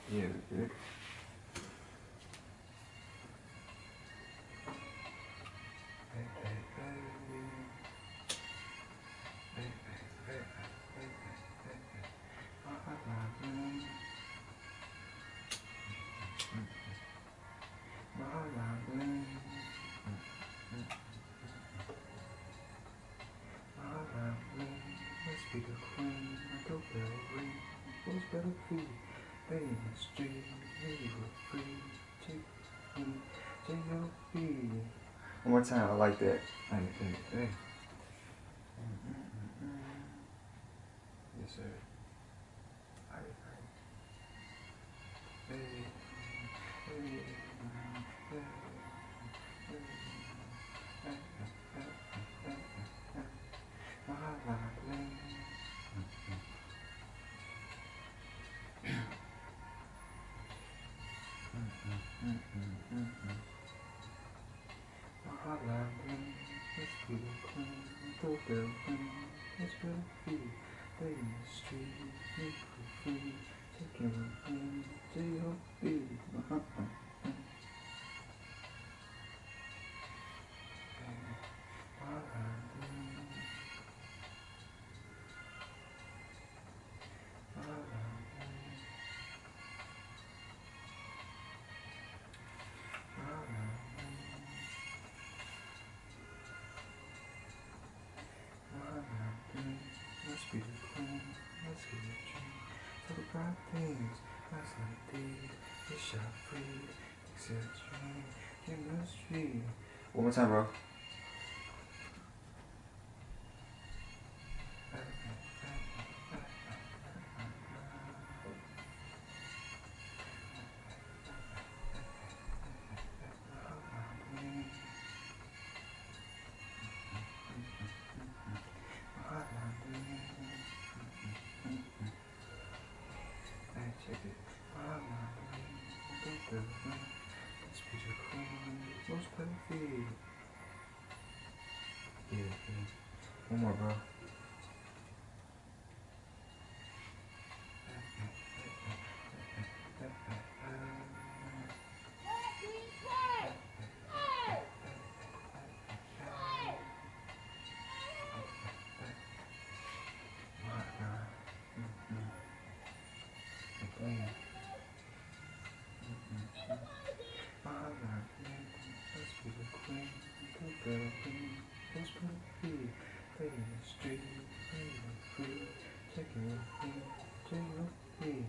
Yeah, good. Be the queen, like a bell ring, those better feet, they in the street, maybe we're free, J-O-B. One more time, I like that. Hey. Yes, sir. Hey. Let's be the queen, the bell ring, let's be they in the street, make for free, taking a ring, J-O-B. Let's be the queen, let's get a drink, talk about things, nights like these, we shot free, except dream, in the street. One more time, bro. Check it. Let's be the queen, most perfect. Yeah. One more, bro. Let's be the queen, the girl queen, let's be they in the street, playing free, taking a thing, J-O-B.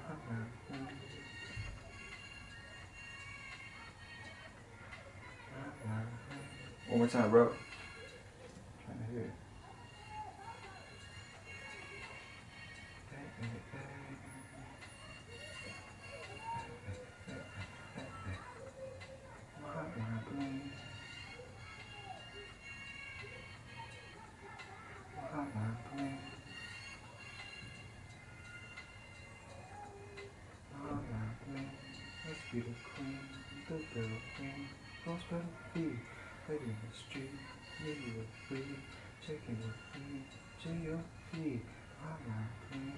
One more time, bro. Trying to hear it. Let's be the queen, the girl queen, most better be, lady in the street, maybe we're free, checking with me, J-O-B, hotline queen.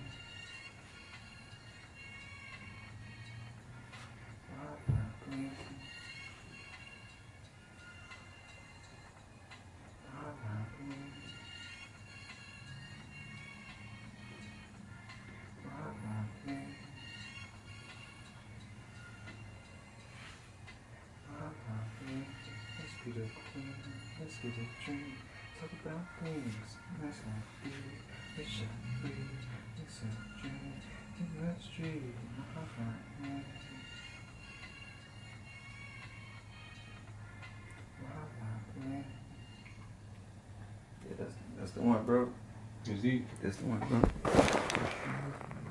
Let's be the queen, let's get a drink, talk about things, nice like these, we shall free, it's a dream, in the street, Yeah, that's the one, bro. Is he? That's the one, bro.